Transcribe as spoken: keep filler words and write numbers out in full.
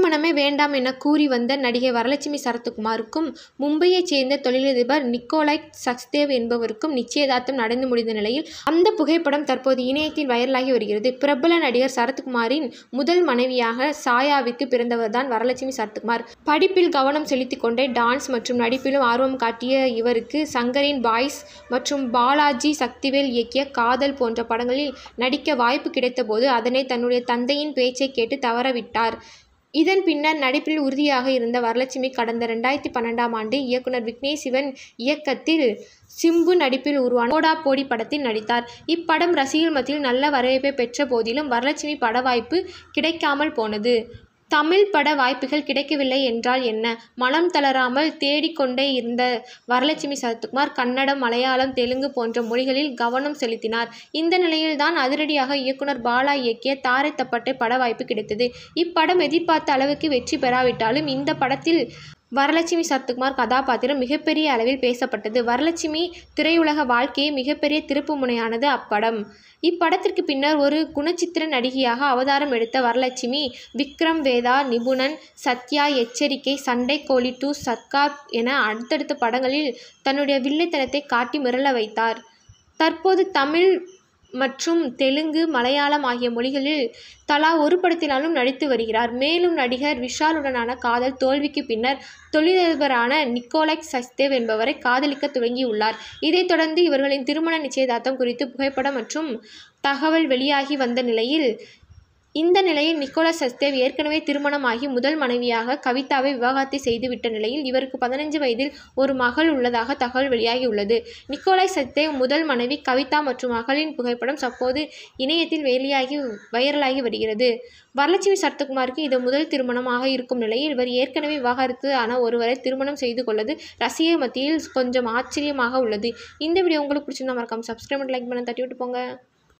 திருமணமே வேண்டாம் என கூறி வந்த நடிகை வரலட்சுமி சரத்குமாருக்கும் மும்பையைச் சேர்ந்த தொழிலதிபர் நிக்கோலாய் சச்தேவ் என்பவருக்கும் நிச்சயதார்த்தம் நடந்து முடிந்த நிலையில் அந்த புகைப்படம் தற்போது இணையத்தில் வைரலாகி வருகிறது. பிரபல நடிகர் சரத்குமாரின் முதல் மனைவியாக சாயாவிற்கு பிறந்தவர்தான் வரலட்சுமி சரத்குமார். படிப்பில் கவனம் செலுத்திக் கொண்டே டான்ஸ் மற்றும் நடிப்பிலும் ஆர்வம் காட்டிய இவருக்கு சங்கரின் பாய்ஸ் மற்றும் பாலாஜி சக்திவேல் இயக்கிய காதல் போன்ற படங்களில் நடிக்க வாய்ப்பு கிடைத்தபோது அதனை தன்னுடைய தந்தையின் பேச்சை கேட்டு தவறவிட்டார். இதன் பின்னர் நடிப்பில் உறுதியாக இருந்த வரலட்சுமி கடந்த இரண்டாயிரத்தி பன்னெண்டாம் ஆண்டு இயக்குனர் விக்னேஷ் சிவன் இயக்கத்தில் சிம்பு நடிப்பில் உருவான போடா போடி படத்தில் நடித்தார். இப்படம் ரசிகர்கள் மத்தியில் நல்ல வரவேற்பை பெற்ற போதிலும் வரலட்சுமி பட வாய்ப்பு கிடைக்காமல் போனது. தமிழ் பட வாய்ப்புகள் கிடைக்கவில்லை என்றால் என்ன? மனம் தளராமல் தேடிக்கொண்டே இருந்த வரலட்சுமி சரத்குமார் கன்னடம், மலையாளம், தெலுங்கு போன்ற மொழிகளில் கவனம் செலுத்தினார். இந்த நிலையில்தான் அதிரடியாக இயக்குனர் பாலா இயக்கிய தாரை தப்பட்டை பட வாய்ப்பு கிடைத்தது. இப்படம் எதிர்பார்த்த அளவுக்கு வெற்றி பெறாவிட்டாலும் இந்த படத்தில் வரலட்சுமி சரத்குமார் கதாபாத்திரம் மிகப்பெரிய அளவில் பேசப்பட்டது. வரலட்சுமி திரையுலக வாழ்க்கையை மிகப்பெரிய திருப்பு முனையானது அப்படம். இப்படத்திற்கு பின்னர் ஒரு குணச்சித்திர நடிகையாக அவதாரம் எடுத்த வரலட்சுமி விக்ரம் வேதா, நிபுணன், சத்யா, எச்சரிக்கை, சண்டைக்கோழி டூ, சர்க்கார் என அடுத்தடுத்த படங்களில் தன்னுடைய வில்லைத்தனத்தை காட்டி மிரள வைத்தார். தற்போது தமிழ் மற்றும் தெலுங்கு, மலையாளம் ஆகிய மொழிகளில் தலா ஒரு படத்தினாலும் நடித்து வருகிறார். மேலும் நடிகர் விஷாலுடனான காதல் தோல்விக்கு பின்னர் தொழிலதிபரான நிக்கோலாய் சச்தேவ் என்பவரை காதலிக்க துவங்கியுள்ளார். இதைத் தொடர்ந்து இவர்களின் திருமண நிச்சயதார்த்தம் குறித்து புகைப்படம் மற்றும் தகவல் வெளியாகி வந்த நிலையில் இந்த நிலையில் நிக்கோலாய் சச்தேவ் ஏற்கனவே திருமணமாகி முதல் மனைவியாக கவிதாவை விவாகரத்து செய்துவிட்ட நிலையில் இவருக்கு பதினைந்து வயதில் ஒரு மகள் உள்ளதாக தகவல் வெளியாகியுள்ளது. நிக்கோலாய் சச்தேவ் முதல் மனைவி கவிதா மற்றும் மகளின் புகைப்படம் தற்போது இணையத்தில் வெளியாகி வைரலாகி வருகிறது. வரலட்சுமி சரத்குமாருக்கு இது முதல் திருமணமாக இருக்கும் நிலையில் இவர் ஏற்கனவே விவாகரத்து ஆன ஒருவரை திருமணம் செய்து கொள்வது ரசிகர் மத்தியில் கொஞ்சம் ஆச்சரியமாக உள்ளது. இந்த வீடியோ உங்களுக்கு பிடிச்சிருந்தா மறக்காம சப்ஸ்கிரைப் பண்ணி லைக் பண்ண தட்டி விட்டு போங்க.